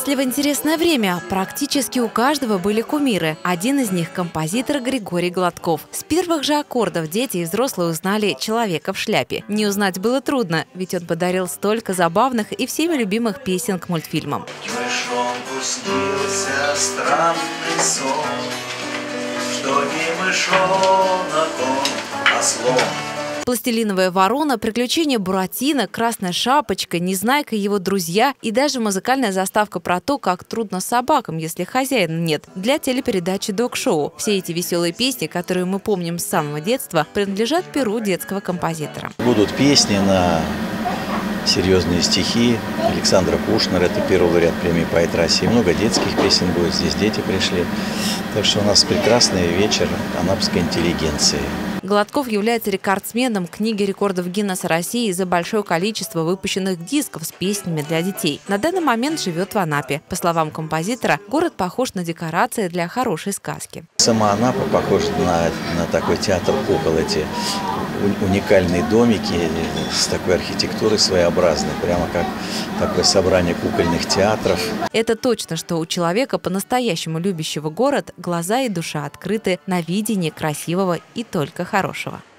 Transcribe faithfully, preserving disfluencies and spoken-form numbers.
выросли в интересное время. Практически у каждого были кумиры. Один из них – композитор Григорий Гладков. С первых же аккордов дети и взрослые узнали «Человека в шляпе». Не узнать было трудно, ведь он подарил столько забавных и всеми любимых песен к мультфильмам. Мышонку снился странный сон, что не мышонок он, а слон. «Пластилиновая ворона», «Приключения Буратино», «Красная шапочка», «Незнайка» и его друзья и даже музыкальная заставка про то, как трудно собакам, если хозяина нет, для телепередачи «Дог-шоу». Все эти веселые песни, которые мы помним с самого детства, принадлежат перу детского композитора. Будут песни на серьезные стихи Александра Кушнера, это первый лауреат премии «Поэт России». Много детских песен будет, здесь дети пришли. Так что у нас прекрасный вечер анапской интеллигенции. Гладков является рекордсменом книги рекордов Гиннесса России за большое количество выпущенных дисков с песнями для детей. На данный момент живет в Анапе. По словам композитора, город похож на декорации для хорошей сказки. Сама Анапа похожа на, на такой театр кукол, эти уникальные домики с такой архитектурой своеобразной, прямо как такое собрание кукольных театров. Это точно, что у человека, по-настоящему любящего город, глаза и душа открыты на видение красивого и только хорошего.